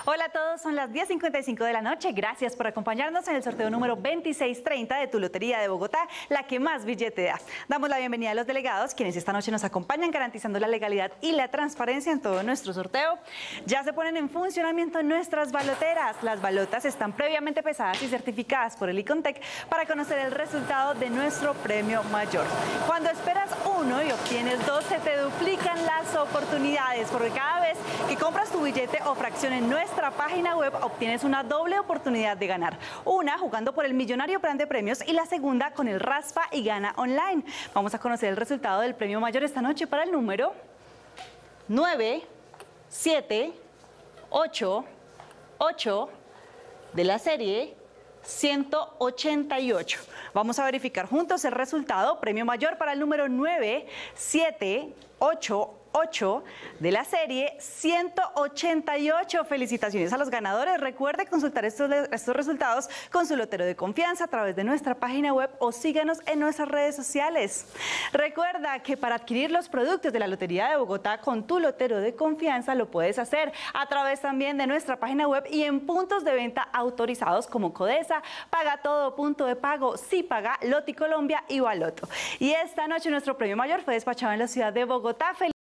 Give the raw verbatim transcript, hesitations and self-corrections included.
Hola a todos, son las diez cincuenta y cinco de la noche. Gracias por acompañarnos en el sorteo número veintiséis treinta de tu Lotería de Bogotá, la que más billete da. Damos la bienvenida a los delegados, quienes esta noche nos acompañan garantizando la legalidad y la transparencia en todo nuestro sorteo. Ya se ponen en funcionamiento nuestras baloteras. Las balotas están previamente pesadas y certificadas por el Icontec para conocer el resultado de nuestro premio mayor. Cuando esperas uno y obtienes dos, se te duplican las oportunidades, porque cada vez que compras tu billete o fracción en nuestra página web, obtienes una doble oportunidad de ganar. Una jugando por el millonario plan de premios y la segunda con el Raspa y Gana Online. Vamos a conocer el resultado del premio mayor esta noche para el número nueve siete ocho ocho de la serie ciento ochenta y ocho. Vamos a verificar juntos el resultado. Premio mayor para el número nueve siete ocho ocho de la serie ciento ochenta y ocho. Felicitaciones a los ganadores. Recuerde consultar estos, estos resultados con su lotero de confianza a través de nuestra página web o síganos en nuestras redes sociales. Recuerda que para adquirir los productos de la Lotería de Bogotá con tu lotero de confianza lo puedes hacer a través también de nuestra página web y en puntos de venta autorizados como Codesa, Paga Todo, Punto de Pago, Sipaga, Loti Colombia y Baloto. Y esta noche nuestro premio mayor fue despachado en la ciudad de Bogotá.